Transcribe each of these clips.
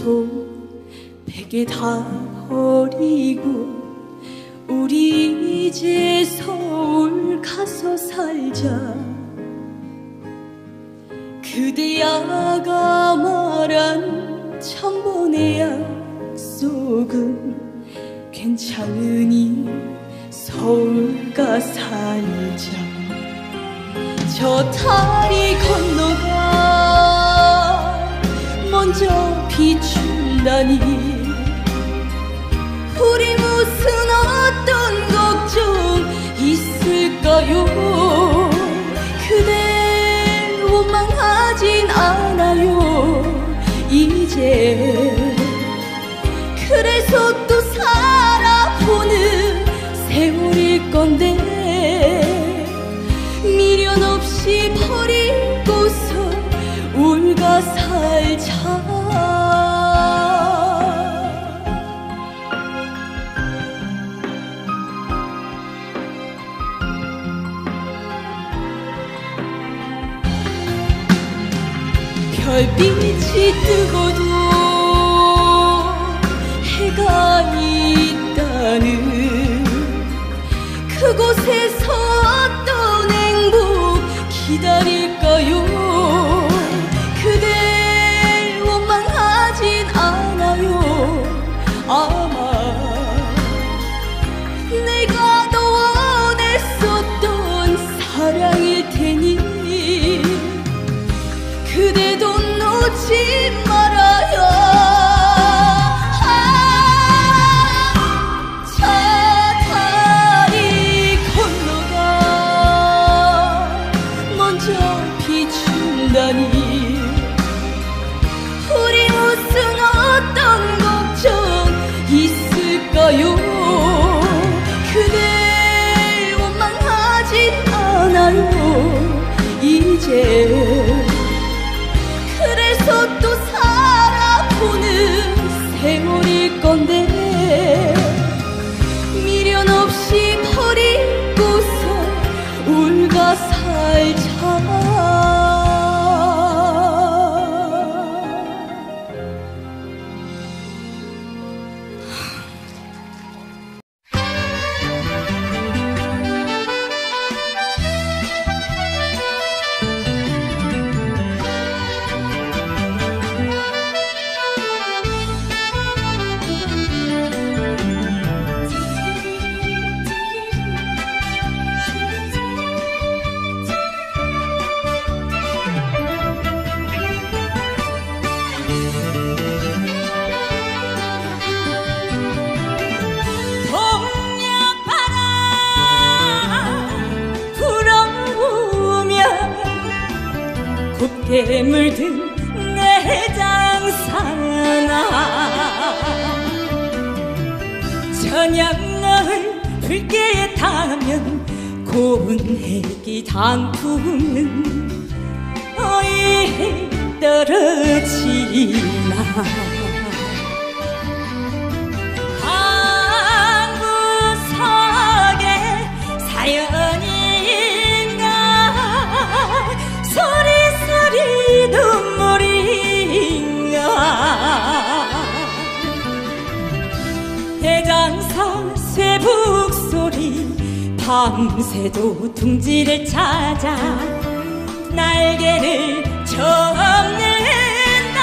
옷도 베개 다 버리고 우리 이제 서울 가서 살자. 그대야가 말한 천번의 약속은 괜찮으니 서울 가 살자. 저 다리 건너가 먼저 비춘다니 우리 무슨 어떤 걱정 있을까요? 그대 원망하진 않아요 이제. 그래서 또 살아보는 세월일 건데 미련 없이 버리고서 울가 살자. 별빛이 뜨고도 해가 있다는 그곳에서 어떤 행복 기다릴까요? 그댈 원망하진 않아요. 아마 내가 더 원했었던 사랑일 테니 그대도 놓지 말아요. 저 다리 건너가 먼저 비춘다니 우리 무슨 어떤 걱정 있을까요? 그댈 원망하진 않아요 이제. 그래서 또 살아보는 세월일 건데 미련 없이 버리고서 울가 살자. 곱게 물든 내 장사나 저녁 너를 불게에 타면 고운 헬기 단풍은 어이 떨어지나. 방구석에 사연인가 소리소리 눈물인가. 대장사 쇠북소리 밤새도 둥지를 찾아 날개를 접는다.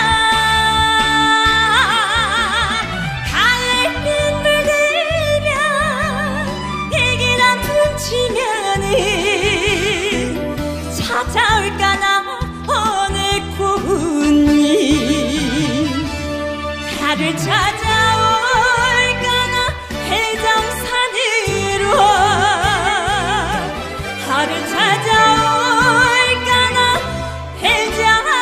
가을빛 물들면 일기란 퉁치면은 찾아올까나 어느 고운님. 나를 찾아올까나 해장산으로. 나를 찾아올까나 해장산으로.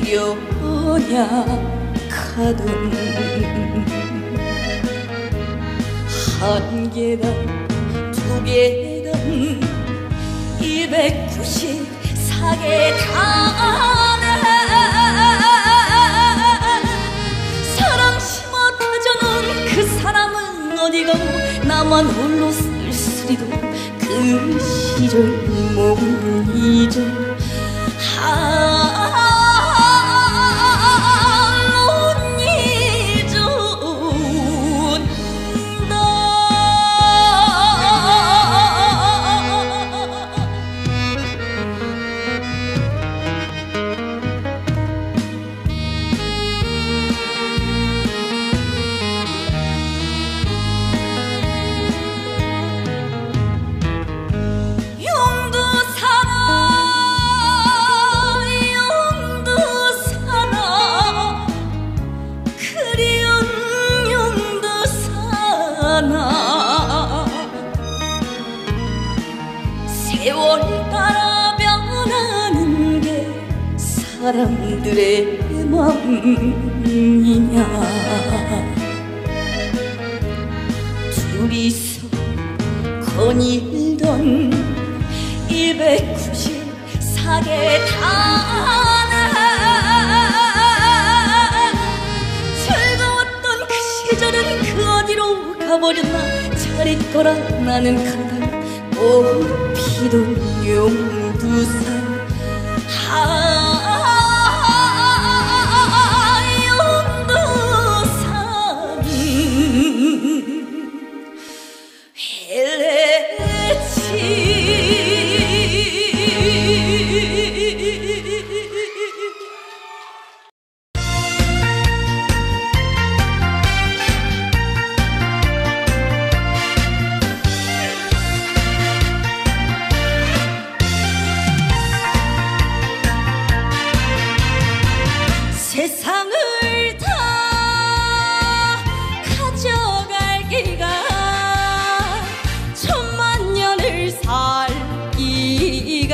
연약하던 한 계단 두 계단 294계단에 사랑 심어 다져놓은 그 사람은 어디 가고 나만 홀로 쓸쓸히도 그 시절 못 잊어. 세월 따라 변하는 게 사람들의 맘이냐. 둘이서 거닐던 294계단에 즐거웠던 그 시절은 그 어디로 가버렸나. 잘 있거라 나는 가다 꽃 피던 용두산. 용두산 헬레치. 세상을 다 가져갈 기가 천만 년을 살기가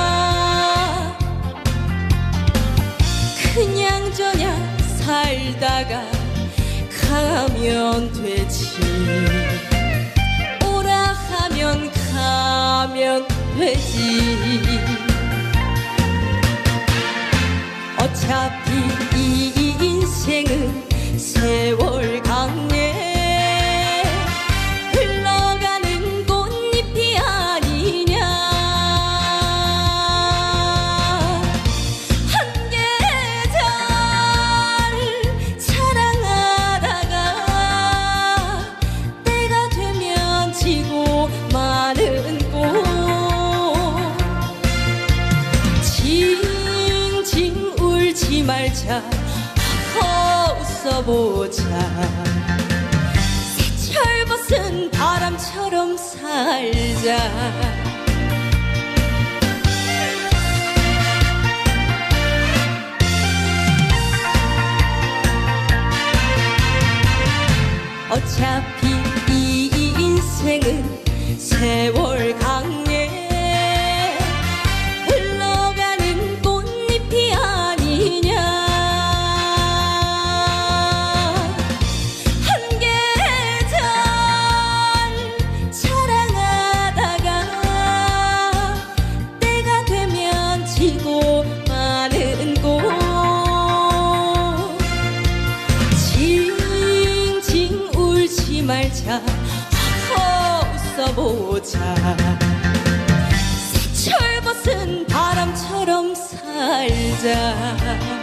그냥저냥 살다가 가면 되지. 오라 하면 가면 되지. 어차피 이 인생은 세월 강에 흘러가는 꽃잎이 아니냐. 한 계절 자랑하다가 때가 되면 지고 마는 꽃. 울지 말자 웃어보자. 새철 벗은 바람처럼 살자. 어차피 이 인생은 세월 강에 흘러가는 꽃잎이 아니냐. 한 계절 자랑하다가 때가 되면 지고 마는 꽃. 징징 울지 말자 웃어보자. 새철 벗은 바람처럼 살자.